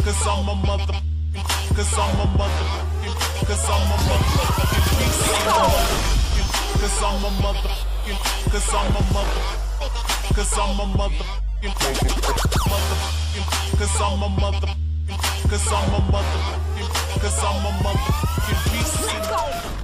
Cause I'm a mother, cause I'm a mother, cause I'm a motherfucking beast. Cause I'm a mother, cause I'm a mother, cause I'm a mother, cause I'm a mother, cause I'm a mother, cause I'm a motherfucking beast.